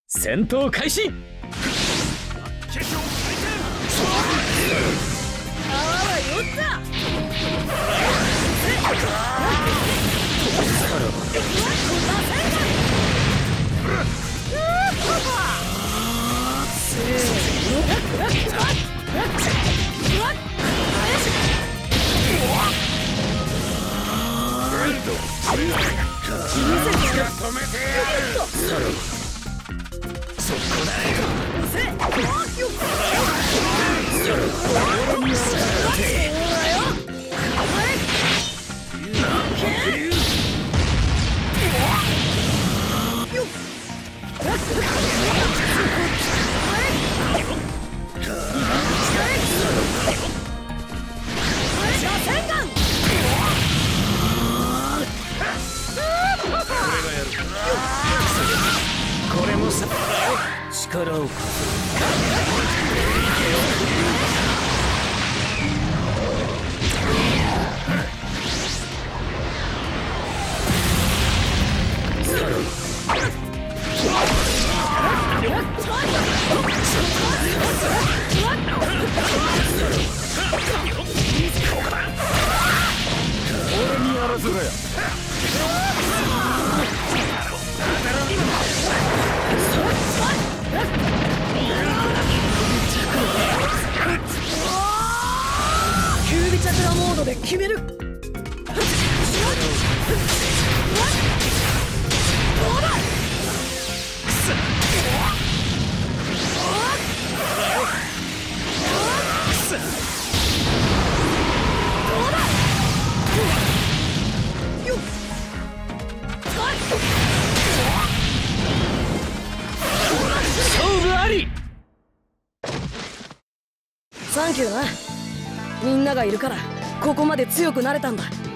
戦闘開始。これもさ、力を俺にやらせろよ。キュービチャクラモードで決める。勝負あり。サンキューな。みんながいるからここまで強くなれたんだ。